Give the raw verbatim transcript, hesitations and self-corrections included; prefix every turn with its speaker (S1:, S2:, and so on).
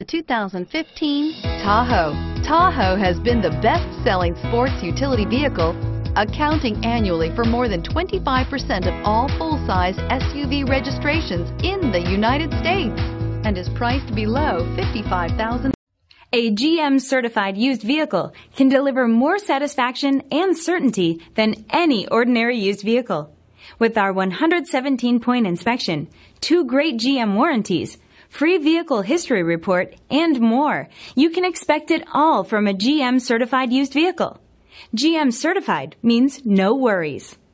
S1: The two thousand fifteen Tahoe. Tahoe has been the best-selling sports utility vehicle, accounting annually for more than twenty-five percent of all full-size S U V registrations in the United States, and is priced below fifty-five thousand dollars.
S2: A G M certified used vehicle can deliver more satisfaction and certainty than any ordinary used vehicle. With our one hundred seventeen point inspection, two great G M warranties, free vehicle history report, and more, you can expect it all from a G M certified used vehicle. G M certified means no worries.